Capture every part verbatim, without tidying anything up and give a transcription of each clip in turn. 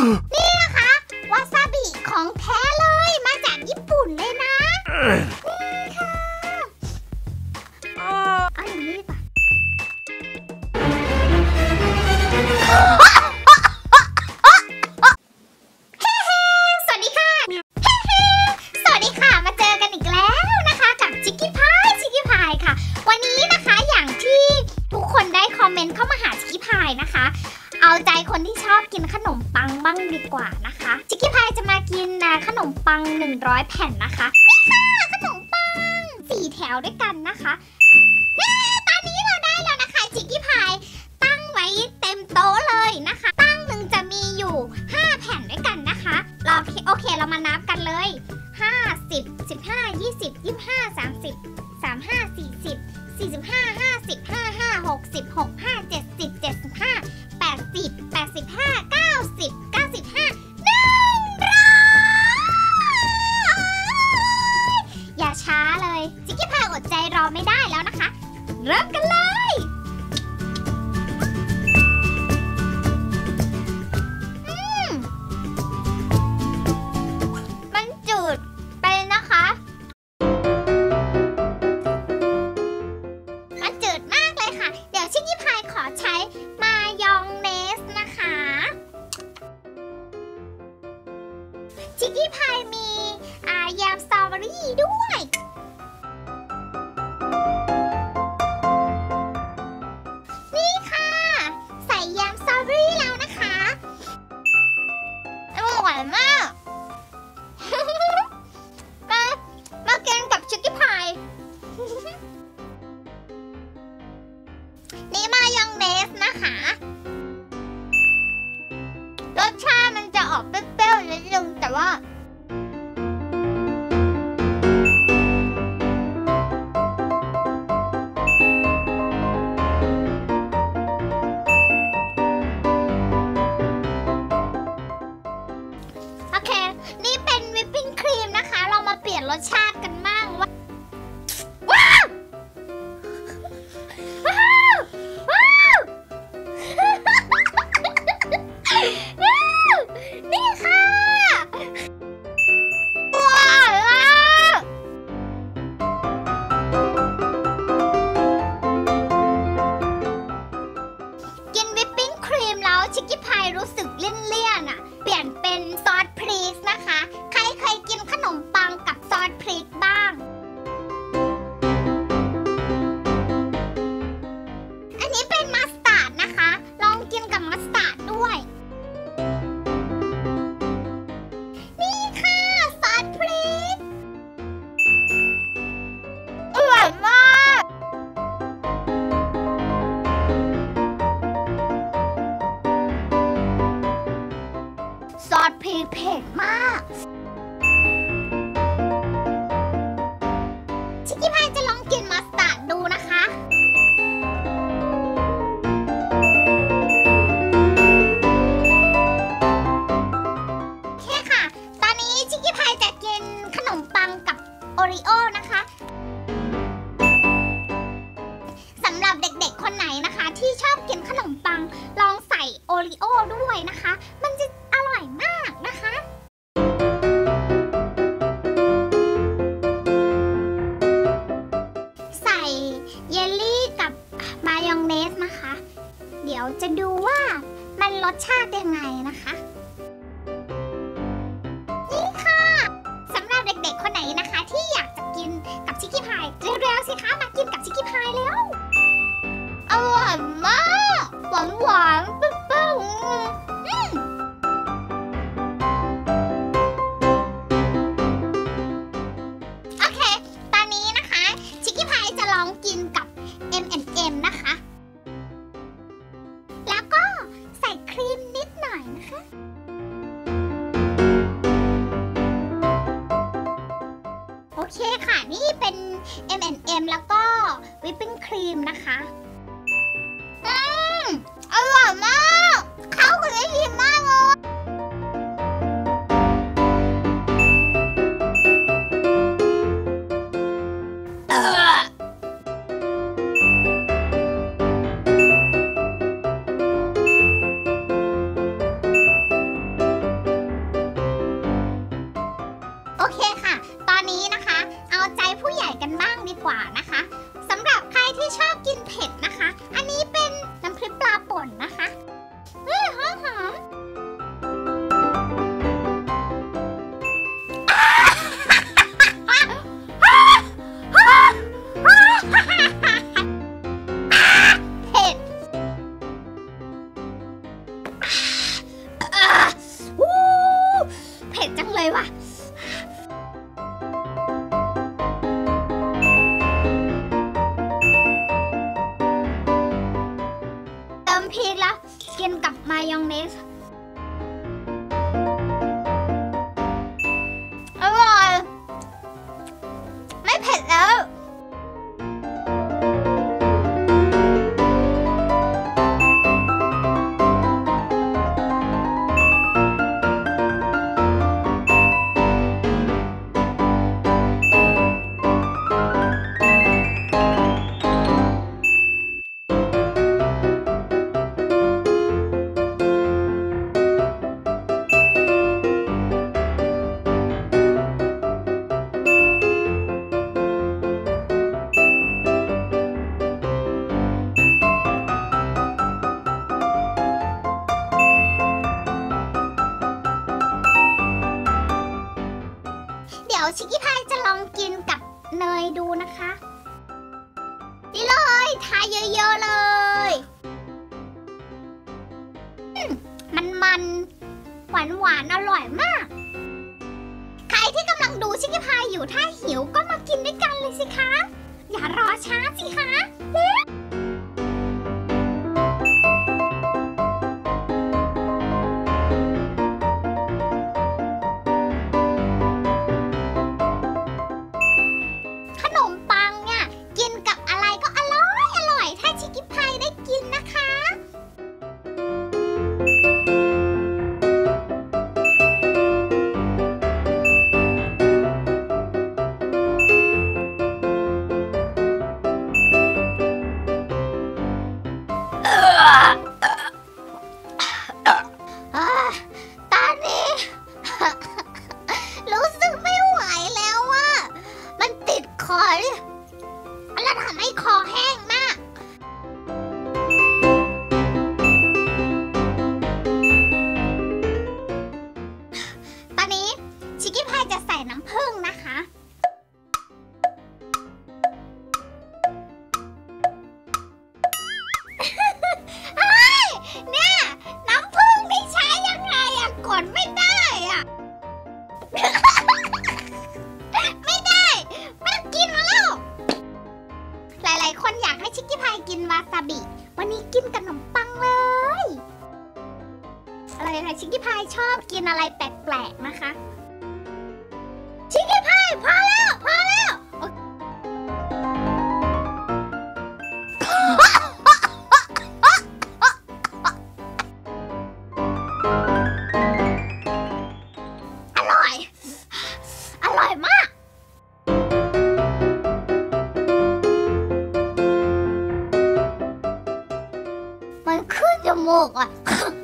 นี่นะคะวาซาบิของแท้เลยมาจากญี่ปุ่นเลยนะนี่ค่ะเอาอย่างนี้ป่ะสวัสดีค่ะสวัสดีค่ะมาเจอกันอีกแล้วนะคะกับชิคกี้พายชิคกี้พายค่ะวันนี้นะคะอย่างที่ทุกคนได้คอมเมนต์เข้ามาหาชิคกี้พายนะคะเอาใจคนที่ชอบกินขนมปังบ้างดีกว่านะคะชิคกี้พายจะมากินขนมปังหนึ่งร้อยแผ่นนะคะนี่ค่ะขนมปังสี่แถวด้วยกันนะคะตอนนี้เราได้แล้วนะคะชิคกี้พายตั้งไว้เต็มโต๊ะเลยนะคะตั้งหนึ่งจะมีอยู่ห้าแผ่นด้วยกันนะคะเราโอเคเรามานับกันเลยห้าสิบ สิบห้า ยี่สิบ ยี่สิบห้า สามสิบ สามสิบห้า สี่สิบ สี่สิบห้า ห้าสิบ ห้าสิบห้า หกสิบ หกสิบห้า เจ็ดสิบ เจ็ดสิบห้า แปดสิบ แปดสิบห้า เก้าสิบ เก้าสิบห้า หนึ่งร้อยอย่าช้าเลยชิคกี้พายอดใจรอไม่ได้แล้วนะคะเริ่มกันเลยอืมมันจืดไปนะคะมันจืดมากเลยค่ะเดี๋ยวชิคกี้พายขอใช้มายองเนสนะคะชิคกี้พายมีอ่ายำสตรอเบอรี่ด้วยนี่ค่ะใส่ยำสตรอเบอรี่แล้วนะคะอร่อยมากมามากินกับชิคกี้พายนี่มายองเนสนะคะรสชาติมันจะออกเปรี้ยวๆนิดนึงแต่ว่าโอเคนี่เป็นวิปปิ้งครีมนะคะเรามาเปลี่ยนรสชาติกันบ้างว่าว้าวว้าวนี่ค่ะว้าวกินวิปปิ้งครีมแล้วชิคกี้พายรู้สึกเลี่ยนๆอ่ะเปลี่ยนเป็นซอสพริกนะคะใครเคยกินขนมปังกับซอสพริกบ้างอันนี้เป็นมัสตาร์ดนะคะลองกินกับมัสตาร์ดด้วยนี่ค่ะซอสพริกอร่อยมากซอสพริกเผ็ดมากชิคกี้พายจะลองกินมัสตาร์ดดูนะคะโอเคค่ะตอนนี้ชิคกี้พายจะกินขนมปังกับโอริโอนะคะสำหรับเด็กๆคนไหนนะคะที่ชอบกินขนมปังลองใส่โอริโอด้วยนะคะมันจะอร่อยมากนะคะใส่เยลลี่กับมายองเนสนะคะเดี๋ยวจะดูว่ามันรสชาติยังไงนะคะนี่ค่ะสำหรับเด็กๆคนไหนนะคะที่อยากจะกินกับชิคกี้พายเร็วๆสิคะมากินกับชิคกี้พายแล้วอร่อยมากหวานหวานเปรี้ยวๆอืมโอเคตอนนี้นะคะชิคกี้พายจะลองกินกับ เอ็ม แอนด์ เอ็ม นะคะแล้วก็ใส่ครีมนิดหน่อยนะคะโอเคค่ะนี่เป็น เอ็ม แอนด์ เอ็ม แล้วก็วิปปิ้งครีมนะคะอืมอร่อยมากเข้ากันได้ดีมากเลยเออว่ะเติมพริกแล้วกินกับมายองเนสอร่อยไม่เผ็ดแล้วเดี๋ยวชิคกี้พายจะลองกินกับเนยดูนะคะนี่เลยทาเยอะๆเลยมันมันหวานหวานอร่อยมากใครที่กำลังดูชิคกี้พายอยู่ถ้าหิวก็มากินด้วยกันเลยสิคะอย่ารอช้าสิคะตอนนี้ รู้สึกไม่ไหวแล้วอะมันติดคอแล้วทำให้คอแห้งมากตอนนี้ชิคกี้พายจะใส่น้ำผึ้งนะคะไม่ได้อะไม่ได้ไม่กินแล้วหลายๆคนอยากให้ชิคกี้พายกินวาซาบิวันนี้กินกับขนมปังเลยอะไรนะชิคกี้พายชอบกินอะไรแปลกๆนะคะชิคกี้พายพอแล้วพอแล้วอร่อยมากมันขึ้นจมูกอ่ะ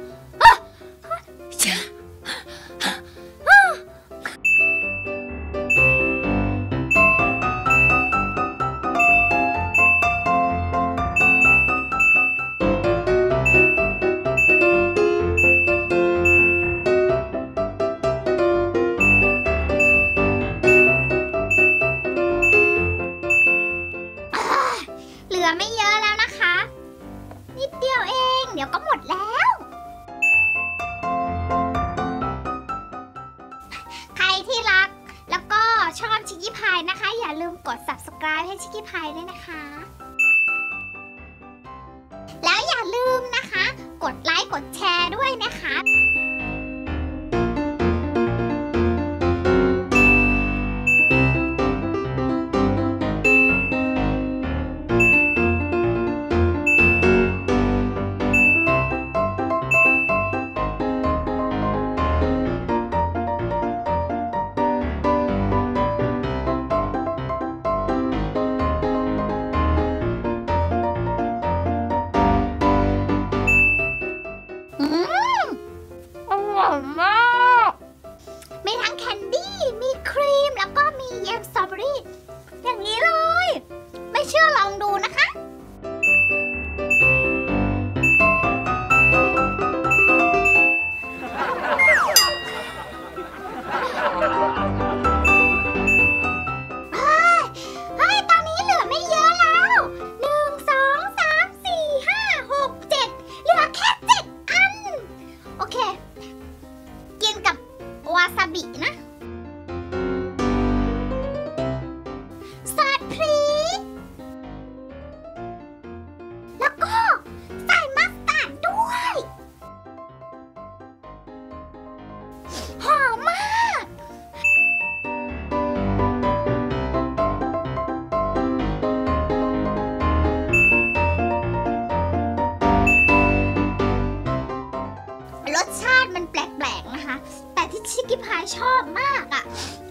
เหลือไม่เยอะแล้วนะคะนิดเดียวเองเดี๋ยวก็หมดแล้วใครที่รักแล้วก็ชอบชิคกี้พายนะคะอย่าลืมกด ซับสไครบ์ ให้ชิคกี้พายด้วยนะคะแล้วอย่าลืมนะคะกดไลค์กดแชร์ด้วยนะคะมากมีทั้งแคนดี้มีครีมแล้วก็มีเยมสตรอเบอรี่อย่างนี้เลยไม่เชื่อลองดูนะคะเฮ้ยเฮ้ยตอนนี้เหลือไม่เยอะแล้วหนึ่งสองสามสี่ห้าหกเจ็ดเหลือแค่เจ็ดอันโอเคกินกับวาซาบินะรสชาติมันแปลกๆนะคะแต่ที่ชิคกี้พายชอบมากอะ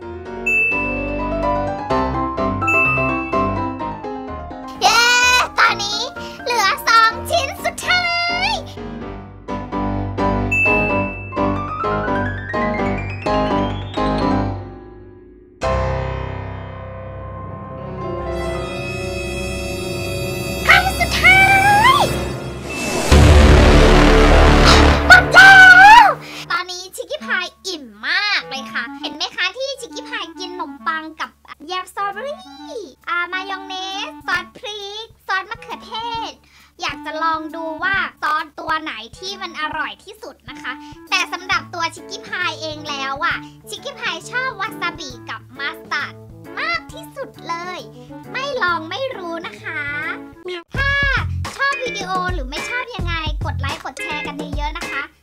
เย้ตอนนี้เหลือสองชิ้นสุดท้ายอิ่มมากเลยค่ะเห็นไหมคะที่ชิคกี้พายกินขนมปังกับแยมสตรอเบอรี่อ่ามายองเนสซอสพริกซอสมะเขือเทศอยากจะลองดูว่าซอสตัวไหนที่มันอร่อยที่สุดนะคะแต่สำหรับตัวชิคกี้พายเองแล้วอ่ะชิคกี้พายชอบวาซาบิกับมัสตาร์ดมากที่สุดเลยไม่ลองไม่รู้นะคะถ้าชอบวิดีโอหรือไม่ชอบยังไงกดไลค์กดแชร์กันเยอะๆนะคะ